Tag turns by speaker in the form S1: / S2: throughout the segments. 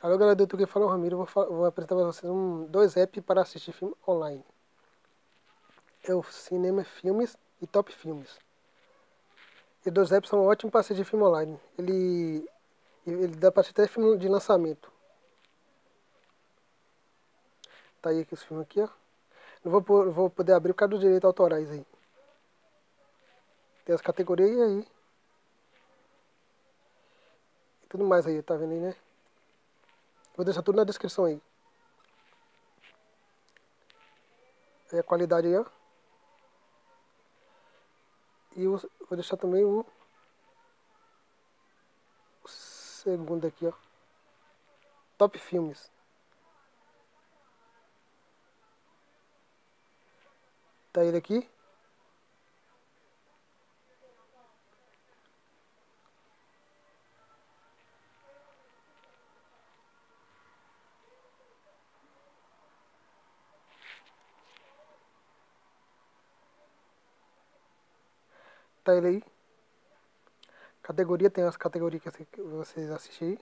S1: Alô, galera do YouTube, fala o Ramiro. Vou apresentar para vocês dois apps para assistir filme online. É o Cinema Filmes e Top Filmes. E dois apps são ótimos para assistir filme online. Ele dá para assistir até filme de lançamento. Tá aí aqui os filmes aqui, ó. Não vou poder abrir por causa dos direitos autorais aí. Tem as categorias aí. E tudo mais aí, tá vendo aí, né? Vou deixar tudo na descrição aí. Aí a qualidade aí, ó. Vou deixar também o segundo aqui, ó. Top Filmes. Tá ele aqui. Tá ele aí. Categoria, tem as categorias que vocês assistirem.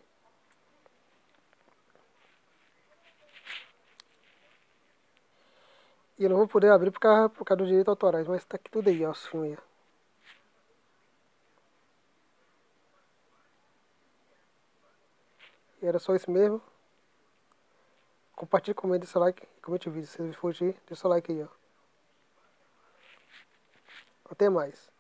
S1: E eu não vou poder abrir por causa dos direitos autorais, mas tá aqui tudo aí, ó, os filmes aí. E era só isso mesmo. Compartilhe, comente, deixa o like, comente o vídeo. Se você for deixa o like aí, ó. Até mais.